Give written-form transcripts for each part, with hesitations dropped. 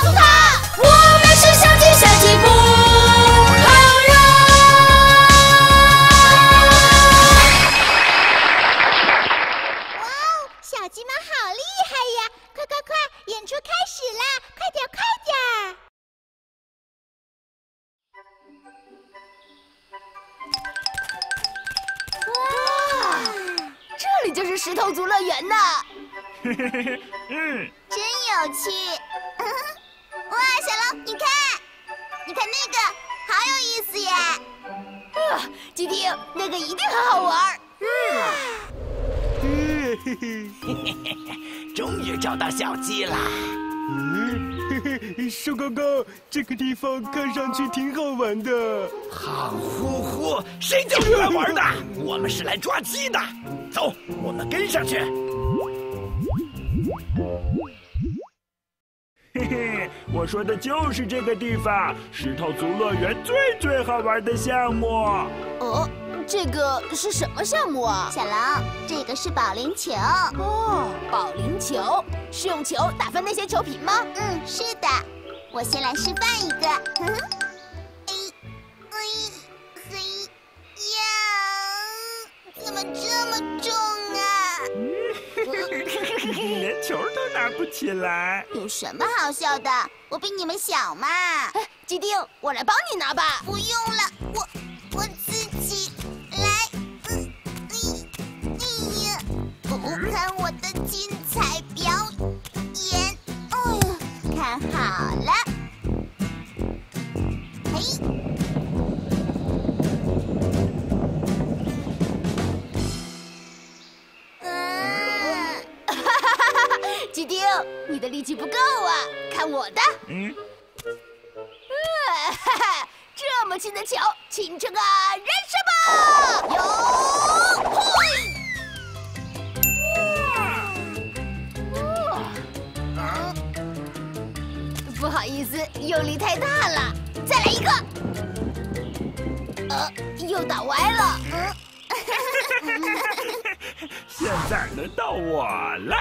诉他，我们是小鸡小鸡不好惹。 哇哦，小鸡们好厉害呀！快快快，演出开始啦！快点快点！ 哇，这里就是石头族乐园呐！ 真有趣！哇，小龙，你看那个，好有意思耶！ 基丁，那个一定很好玩。 终于找到小鸡啦！ 瘦高高，这个地方看上去挺好玩的。 好呼呼，谁叫你来玩的？我们是来抓鸡的。走，我们跟上去。 嘿嘿，我说的就是这个地方，石头族乐园最好玩的项目。 哦，这个是什么项目啊？ 小龙，这个是保龄球。 哦，保龄球是用球打翻那些球瓶吗？ 是的。我先来示范一个。怎么这么重啊？ 你连球都拿不起来， 有什么好笑的？我比你们小嘛。 基丁，我来帮你拿吧。 不用了，我自己来。看我的精彩表演！哎呀，看好了，嘿。 基丁，你的力气不够啊！看我的。这么轻的球，请这个燃烧吧！哟，嘿！不好意思，用力太大了，再来一个。又打歪了。 现在轮到我了。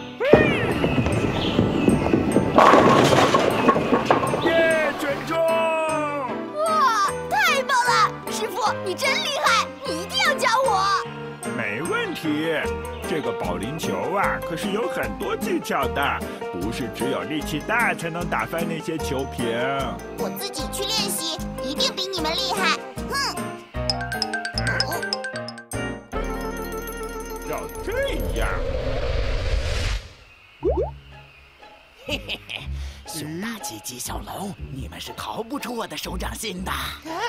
耶，全中！ 哇，太棒了！师傅，你真厉害，你一定要教我。 没问题，这个保龄球啊，可是有很多技巧的，不是只有力气大才能打翻那些球瓶。 我自己去练习，一定比你们厉害。 要这样。 嘿嘿嘿，熊大鸡鸡小龙，你们是逃不出我的手掌心的。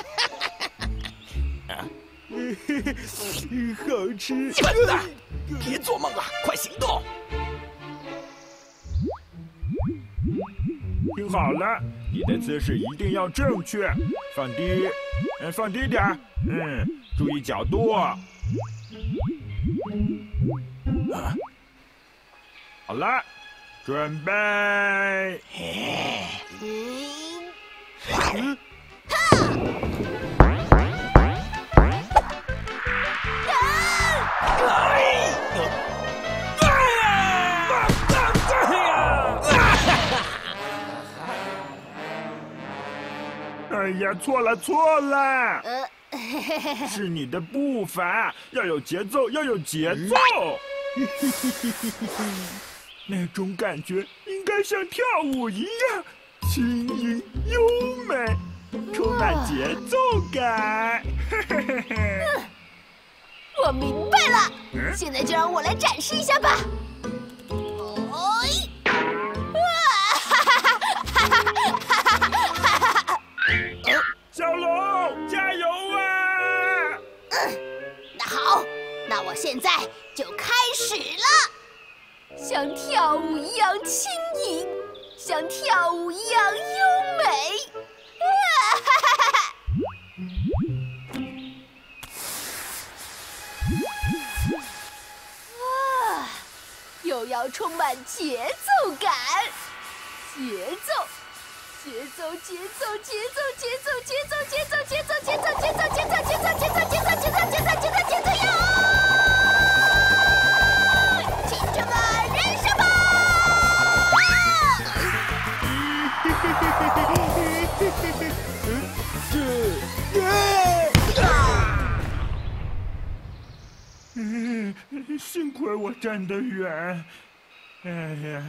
好吃！ 笨蛋，别做梦了，快行动！ 听好了，你的姿势一定要正确，放低，放低点儿，注意角度。好了，准备。哎呀，错了，是你的步伐要有节奏，要有节奏。那种感觉应该像跳舞一样，轻盈优美，充满节奏感。 我明白了，现在就让我来展示一下吧。 小龙，加油啊！ 那好，那我现在就开始了，像跳舞一样轻盈，像跳舞一样优美。哇，又要充满节奏感，节奏。节奏，节奏，节奏，节奏，节奏，节奏，节奏，节奏，节奏，节奏，节奏，节奏，节奏，节奏，节奏，节奏呀！请这个燃烧吧！ 幸亏我站得远。哎呀，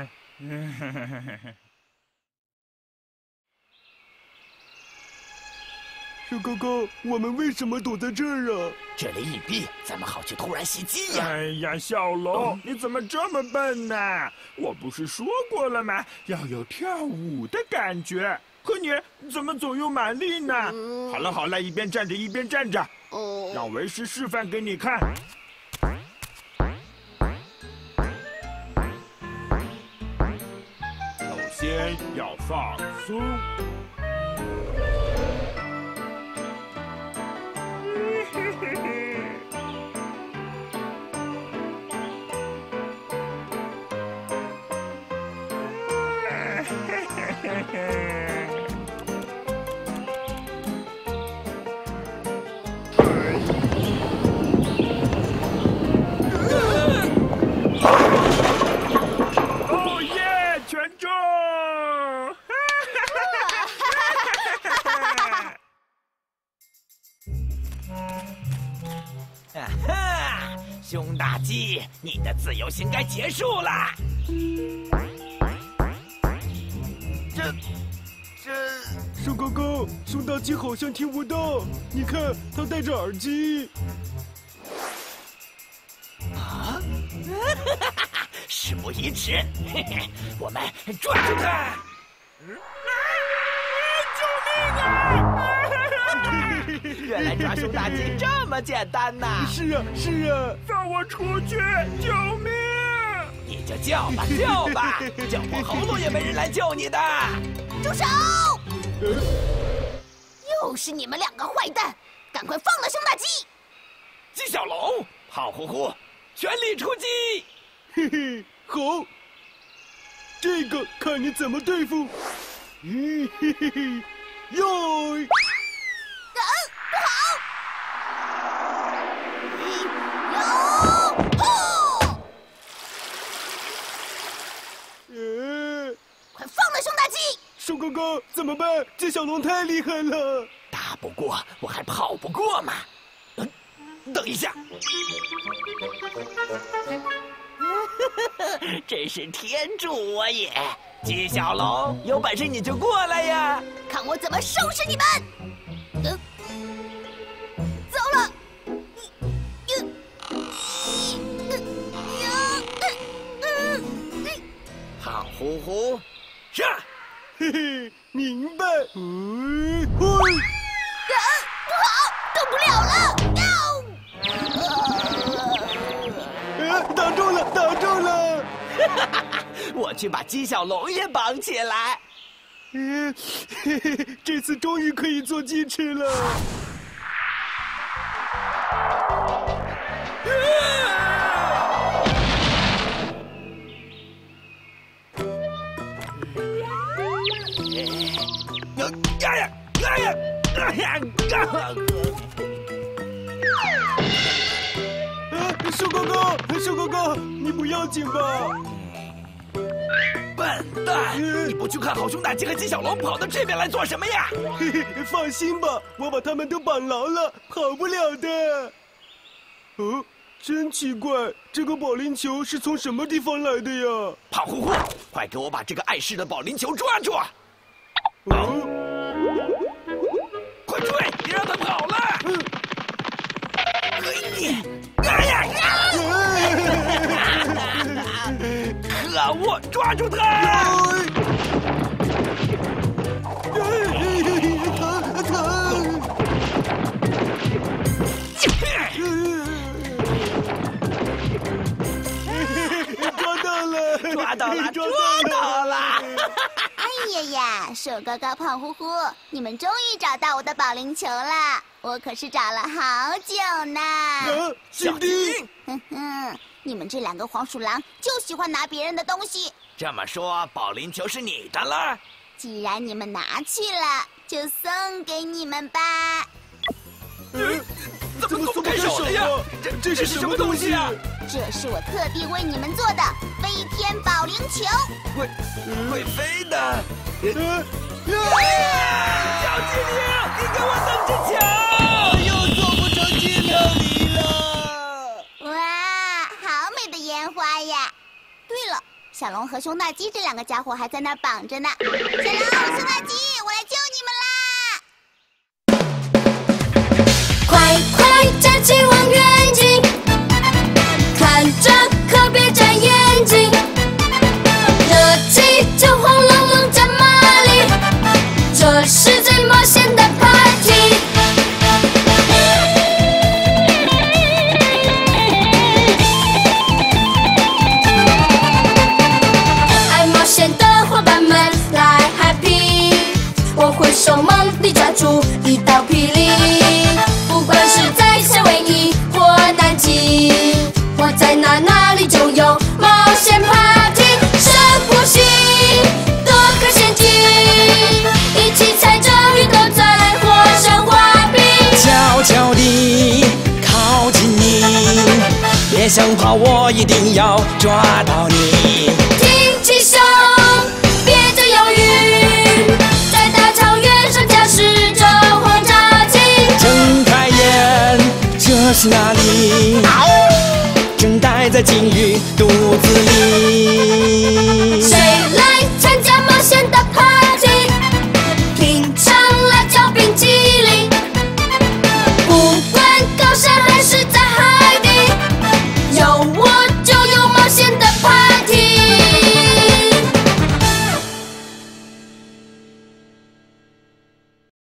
小哥哥，我们为什么躲在这儿啊？ 这里隐蔽，咱们好去突然袭击呀！ 哎呀，小龙，你怎么这么笨呢？我不是说过了吗？要有跳舞的感觉。可你怎么左右蛮力呢？好了好了，一边站着一边站着。 哦， 让为师示范给你看。首先要放松。哦耶！全中！ 哈哈，熊大鸡，你的自由行该结束了。 小哥哥，熊大鸡好像听不到，你看他戴着耳机。 啊！事不宜迟，嘿嘿，我们抓住他！ 救命啊！ 原来抓熊大鸡这么简单呐！ 是啊，是啊。 放我出去！救命！ 你就叫吧，叫吧，叫破喉咙也没人来救你的。 住手！又是你们两个坏蛋，赶快放了熊大鸡！ 鸡小龙，胖乎乎，全力出击！ 嘿嘿，好，这个看你怎么对付。嘿嘿嘿嘿，哟！ 不好！哟！快放了熊大鸡！ 鼠哥哥怎么办？这小龙太厉害了， 打不过我还跑不过嘛。等一下，真是天助我也！鸡小龙，有本事你就过来呀！ 看我怎么收拾你们！走了。 胖乎乎，上！ 嘿嘿，明白。 不好，动不了了！ 打中了，打中了！ 我去把鸡小龙也绑起来。 嘿嘿，这次终于可以做鸡吃了。瘦哥哥，瘦哥哥，你不要紧吧？ 笨蛋！你不去看好熊大鸡和鸡小龙，跑到这边来做什么呀？ 嘿嘿，放心吧，我把他们都绑牢了，跑不了的。哦，真奇怪，这个保龄球是从什么地方来的呀？ 胖乎乎，快给我把这个碍事的保龄球抓住！快追，别让他跑了！哎呀！可恶，抓住他！ 疼！抓到了！ 抓到了！抓到了！ 哎呀呀，瘦哥哥、胖乎乎，你们终于找到我的保龄球了！我可是找了好久呢。 小丁， 哼哼，你们这两个黄鼠狼就喜欢拿别人的东西。 这么说，保龄球是你的了？ 既然你们拿去了，就送给你们吧。 走怎么松不开手呀？这是什么东西啊？ 这是我特地为你们做的飞天保龄球。 会飞的。 小精灵，你给我等着瞧！又做不成精灵梨了。 哇，好美的烟花呀！对了，小龙和熊大鸡这2个家伙还在那儿绑着呢。小龙、熊大鸡，我来救你们啦！ 快快站起望远镜，看着可别眨眼睛。热气就轰隆隆加马力，这是最冒险的 party。爱冒险的伙伴们来 happy， 我会手猛地抓住一道霹雳。不管是在夏威夷或南极，我在哪里就有冒险 party。深呼吸，躲开陷阱，一起踩着鱼都在火上滑冰。 悄悄地靠近你，别想跑，我一定要抓到你。 挺起胸，别再犹豫，在大草原上驾驶着轰炸机。 睁开眼，这是哪里？正待在鲸鱼